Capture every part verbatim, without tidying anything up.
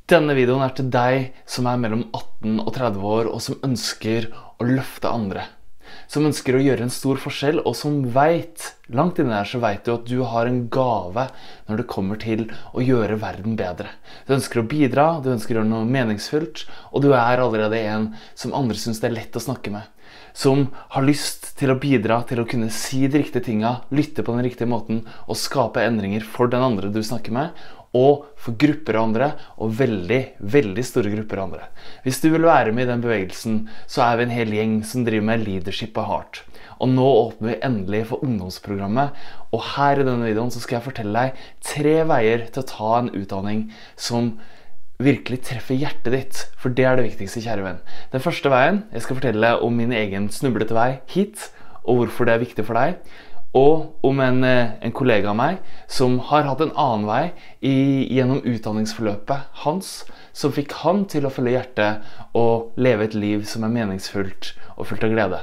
Denne videoen er til deg som er mellom atten og tretti år og som ønsker å løfte andre. Som ønsker å gjøre en stor forskjell og som vet, langt inne der så vet du at du har en gave når det kommer til å gjøre verden bedre. Du ønsker å bidra, du ønsker å gjøre noe meningsfullt, og du er allerede en som andre synes det er lett å snakke med. Som har lyst til å bidra til å kunne si de riktige tingene, lytte på den riktige måten og skape endringer for den andre du snakker med, og for grupper av andre, og veldig, veldig store grupper av andre. Hvis du vil være med i den bevegelsen, så er vi en hel gjeng som driver med Leadership by Heart. Og nå åpner vi endelig for ungdomsprogrammet, og her i denne videoen så skal jeg fortelle deg tre veier til å ta en utdanning som virkelig treffer hjertet ditt, for det er det viktigste, kjære venn. Den første veien, jeg skal fortelle om min egen snublete vei hit, og hvorfor det er viktig for deg, og om en, en kollega av meg som har hatt en annen vei i, gjennom utdanningsforløpet hans, som fikk han til å følge hjertet og leve et liv som er meningsfullt og fullt av glede.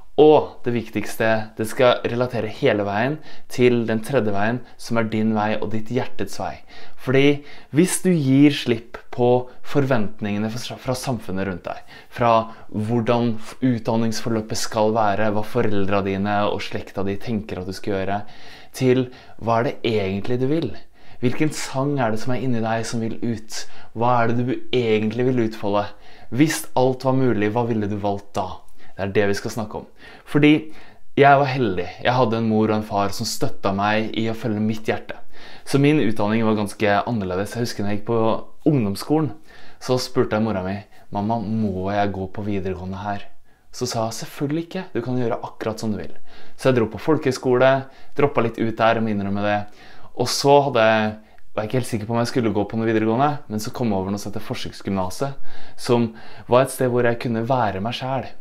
Og det viktigste, det skal relatere hele veien til den tredje veien, som er din vei og ditt hjertets vei. Fordi hvis du gir slipp på forventningene fra samfunnet rundt deg, fra hvordan utdanningsforløpet skal være, hva foreldrene dine og slekta di tenker at du skal gjøre, til hva er det egentlig du vil? Hvilken sang er det som er inni deg som vil ut? Hva er det du egentlig vil utfolde? Hvis alt var mulig, hva ville du valgt da? Det er det vi skal snakke om. Fordi jeg var heldig. Jeg hadde en mor og en far som støttet meg i å følge mitt hjerte. Så min utdanning var ganske annerledes. Jeg husker når jeg gikk på ungdomsskolen, så spurte jeg mora mi, «Mamma, må jeg gå på videregående her?» Så sa jeg, selvfølgelig ikke. Du kan gjøre akkurat som du vil. Så jeg dro på folkeskole, droppet litt ut der og minner med det. Og så hadde jeg Jeg var ikke helt sikker på om jeg skulle gå på noe videregående, men så kom jeg over noe som heter forsøksgymnaset, som var et sted hvor jeg kunne være meg selv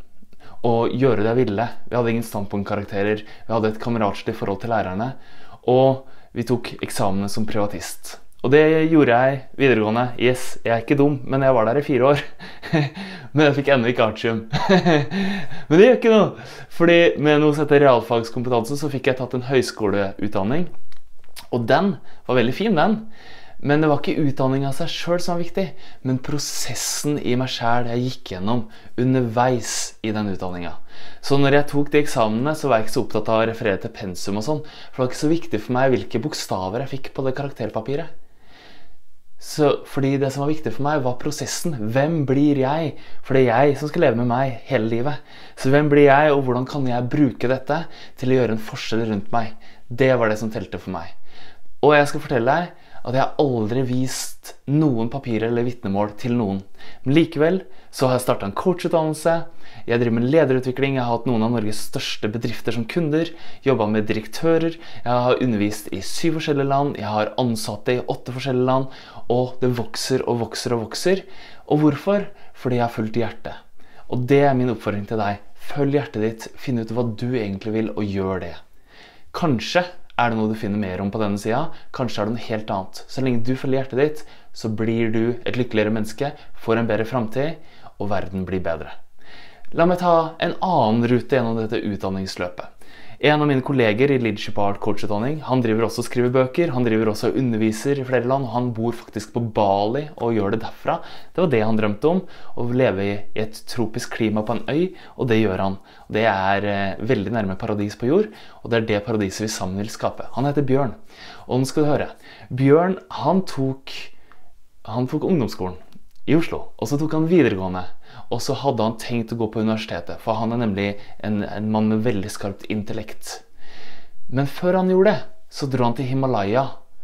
og gjøre det jeg ville. Vi hadde ingen standpunktkarakterer, vi hadde et kameratslig forhold til lærerne, og vi tok eksamene som privatist. Og det gjorde jeg videregående. Yes, jeg er ikke dum, men jeg var der i fire år. Men jeg fikk enda ikke artium. Men det gjør ikke noe, fordi med noe som heter realfagskompetanse så fikk jeg tatt en høyskoleutdanning, og den var veldig fin, den. Men det var ikke utdanningen av seg selv som var viktig, men prosessen i meg selv jeg gikk gjennom underveis i den utdanningen. Så når jeg tok de eksamene, så var jeg ikke så opptatt av å referere til pensum og sånn, for det var ikke så viktig for meg hvilke bokstaver jeg fikk på det karakterpapiret. Så, fordi det som var viktig for meg var prosessen. Hvem blir jeg? For det er jeg som skal leve med meg hele livet. Så hvem blir jeg, og hvordan kan jeg bruke dette til å gjøre en forskjell rundt meg? Det var det som telte for meg. Og jeg skal fortelle deg at jeg aldri vist noen papirer eller vitnemål til noen. Men likevel så har jeg startet en coachutdannelse, jeg driver med lederutvikling, jeg har hatt noen av Norges største bedrifter som kunder, jobbet med direktører, jeg har undervist i syv forskjellige land, jeg har ansatte i åtte forskjellige land, og det vokser og vokser og vokser. Og hvorfor? Fordi jeg har fulgt hjertet. Og det er min oppfordring til deg. Følg hjertet ditt, finn ut hva du egentlig vil, og gjør det. Kanskje er det noe du finner mer om på denne siden, kanskje er det noe helt annet. Så lenge du følger hjertet ditt, så blir du et lykkeligere menneske, får en bedre fremtid, og verden blir bedre. La meg ta en annen rute gjennom dette utdanningsløpet. En av mine kolleger i Leadership by Heart coachutdanning, han driver også og skriver bøker, han driver også og underviser i flere land, og han bor faktisk på Bali og gjør det derfra. Det var det han drømte om, å leve i et tropisk klima på en øy, og det gjør han. Det er eh, veldig nærme paradis på jord, og det er det paradiset vi sammen vil skape. Han heter Bjørn, og nå skal du høre. Bjørn, han tok, han tok ungdomsskolen i Oslo, og så tok han videregående, og så hadde han tenkt å gå på universitetet, for han er nemlig en, en mann med veldig skarpt intellekt. Men før han gjorde det, så dro han til Himalaya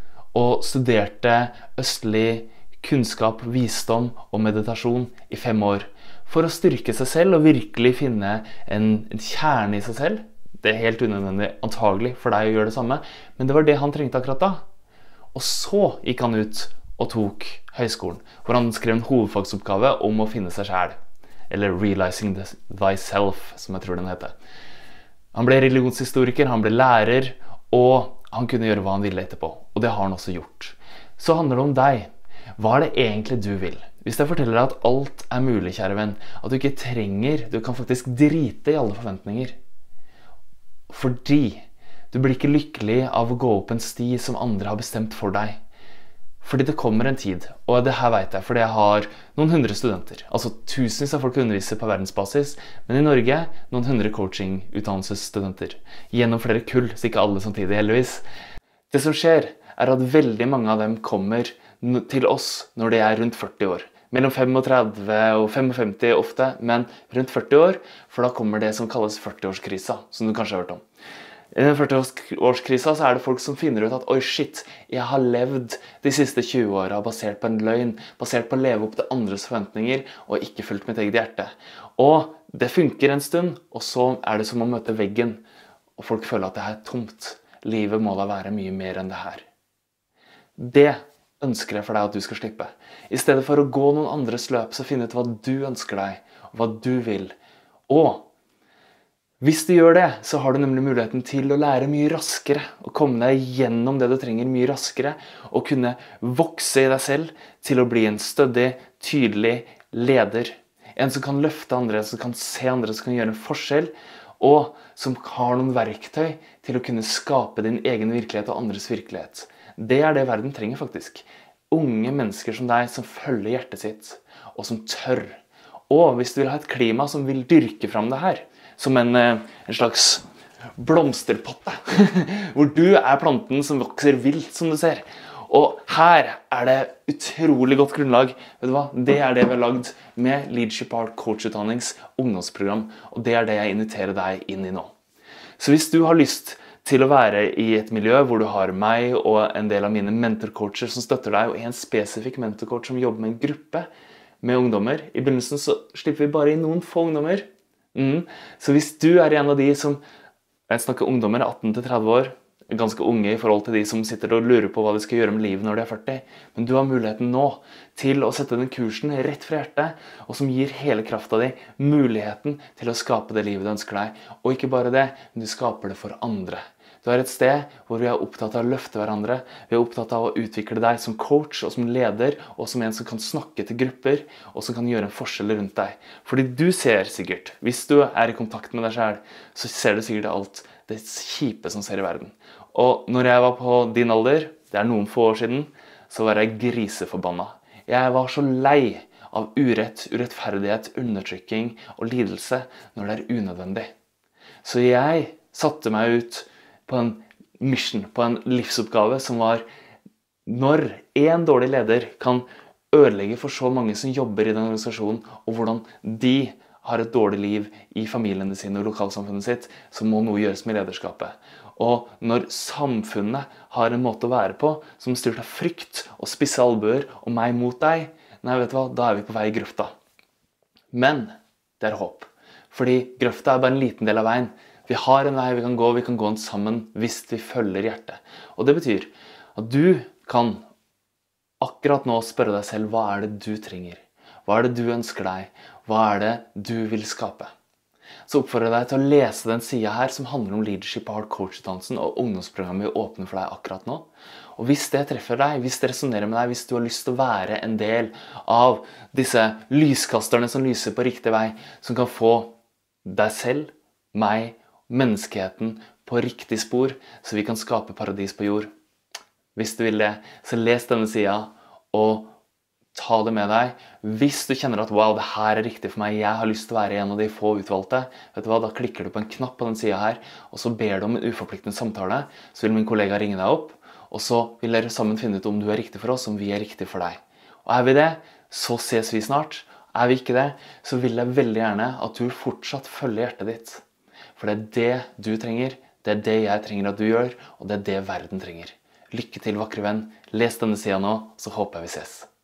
og studerte østlig kunnskap, visdom og meditasjon i fem år, for å styrke seg selv og virkelig finne en, en kjerne i seg selv. Det er helt unødvendig antagelig for deg å gjøre det samme, men det var det han trengte akkurat da. Og så gikk han ut og tok høyskolen, hvor han skrev en hovedfagsoppgave om å finne seg selv, eller Realizing Thyself, som jeg tror den heter. Han ble religionshistoriker, han ble lærer, og han kunne gjøre hva han ville etterpå, og det har han også gjort. Så handler det om deg. Hva er det egentlig du vil? Hvis jeg forteller deg at alt er mulig, kjære venn, at du ikke trenger, du kan faktisk drite i alle forventninger, fordi du blir ikke lykkelig av å gå opp en sti som andre har bestemt for deg. Fordi det kommer en tid, og det her vet jeg, fordi jeg har noen hundre studenter, altså tusenvis av folk underviser på verdensbasis, men i Norge noen hundre coaching-utdannelsesstudenter, gjennom flere kull, så ikke alle samtidig heldigvis. Det som skjer er at veldig mange av dem kommer til oss når de er rundt førti år. Mellom femogtredve og femogfemti ofte, men rundt førti år, for da kommer det som kalles førti-årskrisa, som du kanskje har hørt om. I den førti-årskrisa så er det folk som finner ut at «Oi, shit, jeg har levd de siste tjue årene basert på en løgn, basert på å leve opp til andres forventninger, og ikke fulgt mitt eget hjerte». Og det funker en stund, og så er det som å møte veggen, og folk føler at det er tomt. Livet må da være mye mer enn det her. Det ønsker jeg for deg at du skal slippe. I stedet for å gå noen andres løp, så finne ut hva du ønsker deg, og hva du vil. Og hvis du gjør det, så har du nemlig muligheten til å lære mye raskere, og komme deg gjennom det du trenger mye raskere, og kunne vokse i deg selv til å bli en stødig, tydelig leder. En som kan løfte andre, som kan se andre, som kan gjøre en forskjell, og som har noen verktøy til å kunne skape din egen virkelighet og andres virkelighet. Det er det verden trenger faktisk. Unge mennesker som deg, som følger hjertet sitt, og som tør. Og hvis du vil ha et klima som vil dyrke fram det her, som en, en slags blomsterpotte, hvor du er planten som vokser vilt, som du ser. Og her er det utrolig godt grunnlag. Vet du hva? Det er det vi har lagd med Leadership Art Coach-utdannings ungdomsprogram, og det er det jeg inviterer deg inn i nå. Så hvis du har lyst til å være i et miljø hvor du har meg og en del av mine mentorcoacher som støtter deg, og en spesifikk mentorcoach som jobber med en gruppe med ungdommer, i begynnelsen så slipper vi bare inn noen få ungdommer. Mm. Så hvis du er en av de som, jeg snakker ungdommer atten til tretti år, ganske unge i forhold til de som sitter og lurer på hva de skal gjøre med livet når de er førti, men du har muligheten nå til å sette den kursen rett fra hjertet, og som gir hele kraften din muligheten til å skape det livet du ønsker deg. Og ikke bare det, men du skaper det for andre. Du er et sted hvor vi er opptatt av å løfte hverandre, vi er opptatt av å utvikle deg som coach og som leder, og som en som kan snakke til grupper, og som kan gjøre en forskjell rundt deg. Fordi du ser sikkert, hvis du er i kontakt med deg selv, så ser du sikkert alt det kjipe som ser i verden. Og når jeg var på din alder, det er noen få år siden, så var jeg griseforbanna. Jeg var så lei av urett, urettferdighet, undertrykking og lidelse når det er unødvendig. Så jeg satte meg ut på en mission, på en livsoppgave som var når en dårlig leder kan ødelegge for så mange som jobber i den organisasjonen, og hvordan de har et dårlig liv i familiene sine og lokalsamfunnet sitt, så må noe gjøres med lederskapet. Og når samfunnet har en måte å være på, som styrt av frykt og spisse albuer og meg mot deg, nei, vet du hva, da er vi på vei i grøfta. Men det er håp, fordi grøfta er bare en liten del av veien. Vi har en vei vi kan gå, vi kan gå den sammen hvis vi følger hjertet. Og det betyr at du kan akkurat nå spørre deg selv, hva er det du trenger? Hva er det du ønsker deg? Hva er det du vil skape? Så oppfordrer jeg deg til å lese den siden her som handler om Leadership Art Coach-utdannelsen og ungdomsprogrammet vi åpner for deg akkurat nå. Og hvis det treffer deg, hvis det resonerer med deg, hvis du har lyst til å være en del av disse lyskasterne som lyser på riktig vei, som kan få deg selv, meg, menneskeheten på riktig spor, så vi kan skape paradis på jord. Hvis du vil det, så les denne siden, og ta det med deg. Hvis du kjenner at wow, det her er riktig for meg, jeg har lyst til å være en av de få utvalgte, vet du hva, da klikker du på en knapp på den siden her, og så ber du om en uforpliktende samtale, så vil min kollega ringe deg opp, og så vil dere sammen finne ut om du er riktig for oss, om vi er riktig for deg. Og er vi det, så ses vi snart. Er vi ikke det, så vil jeg veldig gjerne at du fortsatt følger hjertet ditt. For det er det du trenger, det er det jeg trenger at du gjør, og det er det verden trenger. Lykke til, vakre venn. Les denne siden nå, så håper jeg vi ses.